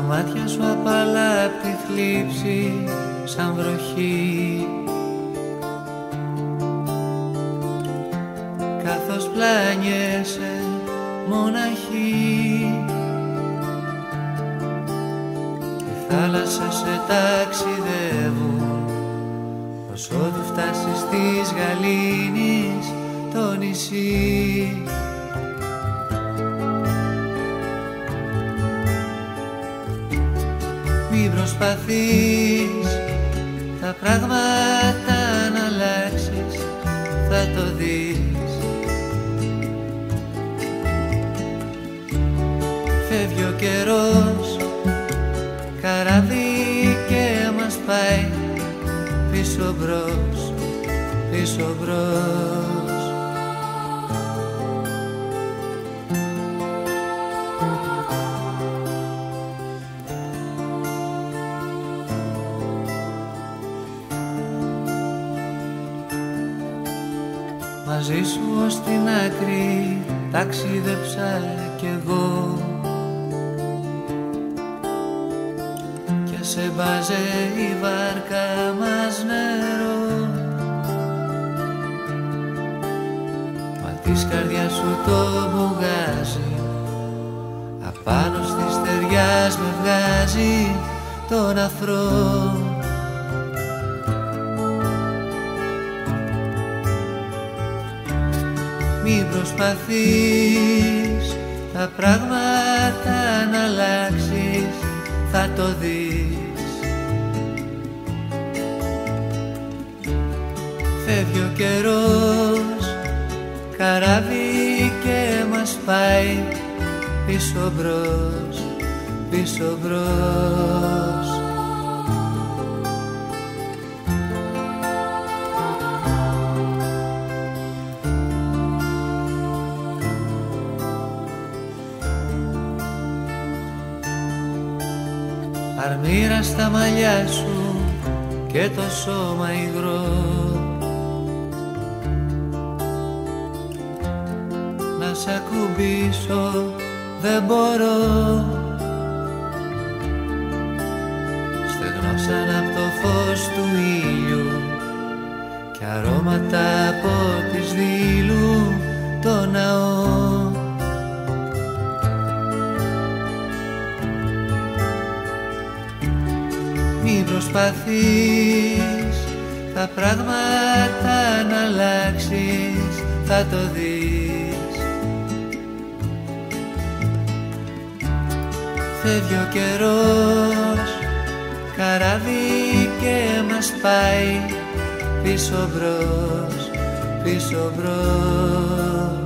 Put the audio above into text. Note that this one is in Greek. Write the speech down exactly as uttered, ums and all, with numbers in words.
μάτια σου απαλά απ' τη θλίψη σαν βροχή, καθώς πλάνιεσαι μοναχή. Οι θάλασσες σε ταξιδεύουν ως ότου φτάσεις της γαλήνης το νησί. Μην προσπαθείς τα πράγματα να αλλάξεις, θα το δεις. Φεύγει ο καιρός, καράβι και μας πάει πίσω μπρος, πίσω μπρος. Μαζί σου ως την άκρη ταξίδεψα κι εγώ και σε μπάζε η βάρκα μας νερό. Μα της καρδιάς σου το μπουγάζι απάνω στη στεριάς με βγάζει τον αφρό. Μην προσπαθείς τα πράγματα να αλλάξεις, θα το δεις. Φεύγει ο καιρός, καράβι και μας πάει πίσω μπρος, πίσω μπρος. Αρμύρα στα μαλλιά σου και το σώμα υγρό, να σ' ακουμπήσω δεν μπορώ. Στεγνώσαν απ' το φως του ήλιου κι αρώματα από της δήλου το ναό. Μην προσπαθείς τα πράγματα να αλλάξεις, θα το δεις. Φεύγει ο καιρός, καράβι και μας πάει πίσω μπρος, πίσω μπρος.